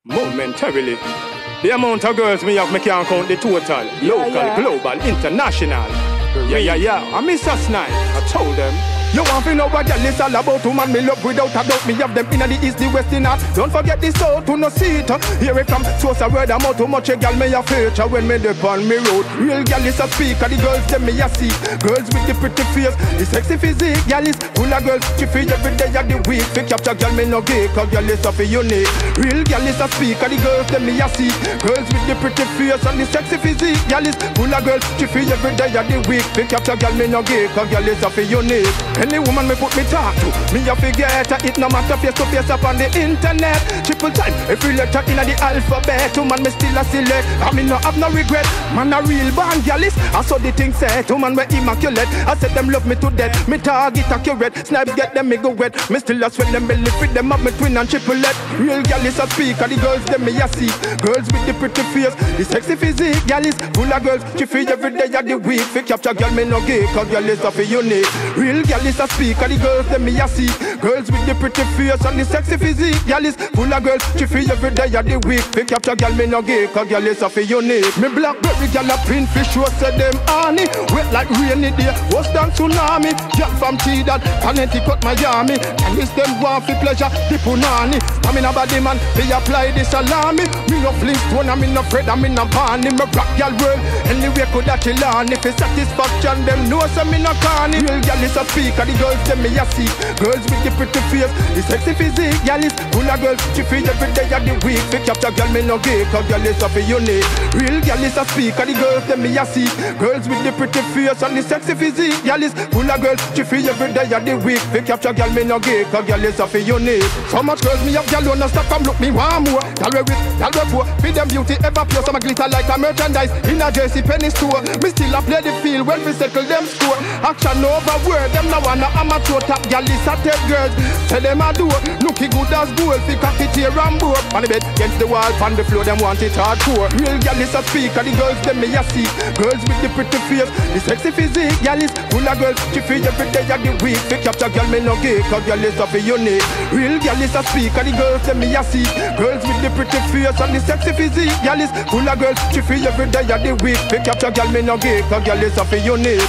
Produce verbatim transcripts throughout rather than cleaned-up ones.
Momentarily. The amount of girls me have, me can't count the total. Yeah, Local, yeah. global, international. Yeah, yeah, yeah. I miss us night. I told them. You want to know what girl is all about? Woman me love without a doubt. Me have them in the east, the west, the north. Don't forget the south to no see it. Here it come, so a word I'm out too much a girl me a feature when me dip on me road. Real girl is a speaker, the girls them me a see. Girls with the pretty face, the sexy physique. Girl is full of girls, she feel every day of the week. Fi capture girl me no gay, cause girl is a fi unique. Real girl is a speaker, the girls them me a see. Girls with the pretty face and the sexy physique. Girl is full of girls, she feel every day of the week. Fi capture girl me no gay, cause girl is a fi unique. Any woman me put me talk to, me a forget her. It no matter face to face up on the internet. Triple time, every letter in the alphabet. Woman me still a select, I me no have no regret. Man a real band girlist, I saw the thing said. Woman we immaculate, I said them love me to death. Me target accurate, snipes get them me go wet. Me still a swell them belly, fit them up me twin and triplet. Real girlist a speaker, the girls them me a see. Girls with the pretty face, the sexy physique. Girlist full of girls, she feel every day of the week. Fi capture girl me no gay, cause girlist a fi unique. Real girlist a speaker. Cause the girls them me a see. Girls with the pretty face and the sexy physique. Girl is full of girls, she feel every day of the week. Fi capture girl me no gay, cause girl is a fi unique. Me blackberry girl a print fish show say them honey. Wet like rainy day, worse than tsunami. Jack from Trinidad, Connecticut, Miami. And this them want fi pleasure, the punani. I'm in a body man, they apply the salami. Me no flintstone, I'm in no Fred, I'm in no Barney. Me rock girl world, anyway could that chill on. If it's satisfaction, them know some me no carny. Real girl is a speaker, the girls them me a see. Girls with the pretty face, the sexy physique. Girl is full of girls, she feel every day of the week. Fi capture girl me no gay, cause girl is a fi unique. Real girl is a speaker, the girls them me a see. Girls with the pretty face and the sexy physique. Girl is full of girls, she feel every day of the week. Fi capture girl me no gay, cause girl is a fi unique. So much girls me have girl wanna stop and look me one more. Girl we with, girl we poor, feed them beauty ever pure. Some glitter like a merchandise in a J C Penny store. Me still a play the field when we settle them score. Action over word, them now wanna amateur top girl is a tech girls. Tell them I do it, looky good as gold. Fi cock it here and board. On the bed, against the wall, on the floor, them want it hardcore. Real girl is a speaker, the girls them me a see. Girls with the pretty face, the sexy physique. Girl is full of girls, she feel every day of the week. Fi capture girl me no gay, cause girl is a fi unique. Real girl is a speaker, the girls them me a see. Girls with the pretty face and the sexy physique. Girl is full of girls, she feel every day of the week. Fi capture girl me no gay, cause girl is a fi unique.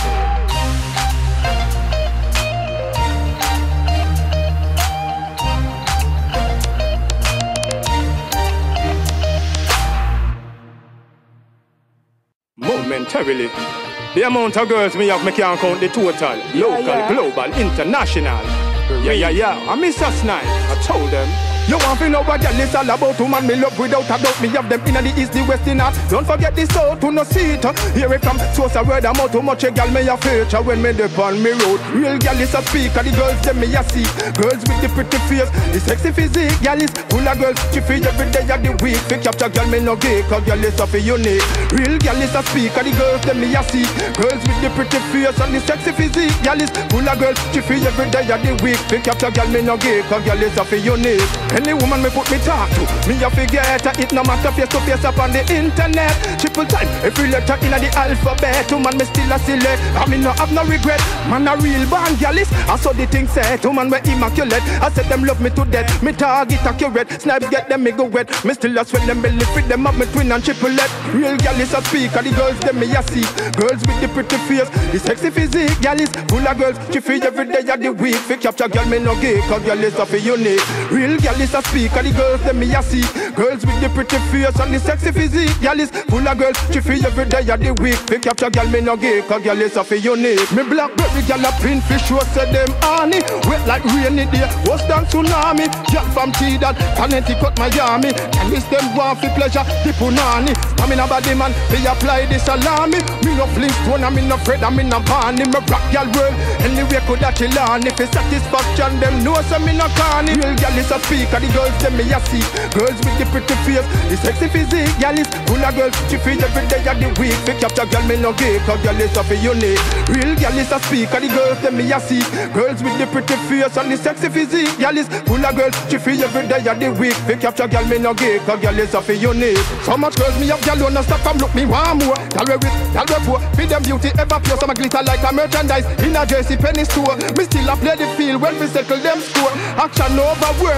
Momentarily. The amount of girls me have, me can't count the total. Local, yeah. global, international. Yeah, yeah, yeah. I miss us night. I told them. You want to know what girl is all about? Woman me love without a doubt. Me have them in the east, the west, the north. Don't forget the south to no see it. Here it come, so a word I'm out too much a girl me a feature when me dip on me road. Real girl is a speaker, the girls them me a see. Girls with the pretty face, the sexy physique. Girl is full of girls, she feel every day of the week. Fi capture girl me no gay, cause girl is a fi unique. Real girl is a speaker, the girls them me a see. Girls with the pretty face and the sexy physique. Girl is full of girls, she feel every day of the week. Fi capture girl me no gay, cause girl is a fi unique. Any woman me put me talk to, me a forget her. It no matter face to face up on the internet. Triple time, every letter in the alphabet. Woman me still a select, I me no have no regret. Man a real band girlist, I saw the thing said. Woman we immaculate, I said them love me to death. Me target accurate, snipes get them me go wet. Me still a swell them belly, fit them up me twin and triplet. Real girl is a speaker, the girls them me a see. Girls with the pretty face, the sexy physique. Girl is full of girls, she feel every day of the week. Fi capture girl me no gay, cause girl is a fi unique. Real girl is a speaker, the girls them me a see. Girls with the pretty face and the sexy physique. Girl is full of girls, she feel every day of the week. Fi capture girl me no gay, cause girl is a fi unique. Me blackberry girl a print fish show say them honey. Wet like rainy day, worse than tsunami. Jack from Trinidad, Connecticut, Miami. And this them want fi pleasure, the punani. I'm in a body man, they apply the salami. Me no flintstone, I'm in no Fred, I'm in no Barney. Me rock girl world, anyway could that chill on. If it's satisfaction, them know some me no carny. Real girl is a speaker, the girls them me a see. Girls with the pretty face, the sexy physique. Girl is full of girls, she feel every day of the week. Fi capture girl me no gay, cause girl is a fi unique. Real girl is a speaker, the girls them me a see. Girls with the pretty face and the sexy physique. Girl is full of girls, she feel every day of the week. Fi capture girl me no gay, cause girl is a fi unique. So much girls me have girl wanna stop and look me one more. Girl we with, girl we poor, feed them beauty ever pure. Some glitter like a merchandise in a J C Penny store. Me still a play the field when we settle them score. Action over word, them now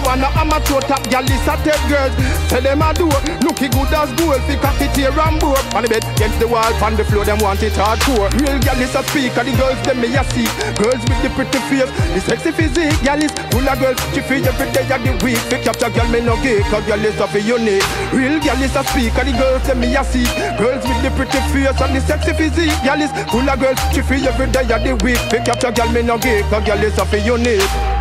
wanna amateur top gal is a take girls. Tell them I do, looky good as gold. Fi cocky tear and bore. On the bed, against the wall, on the floor, them want it hardcore. Real gal is a speaker, the girls them me a see. Girls with the pretty face, the sexy physique. Gal is full of girls, she feel every day of the week. Fi capture gal me no gay, cause gal is of a unique. Real gal is a speaker, the girls them me a see. Girls with the pretty face and the sexy physique. Gal is full of girls, she feel every day of the week. Fi capture gal me no gay, cause gal is of a unique.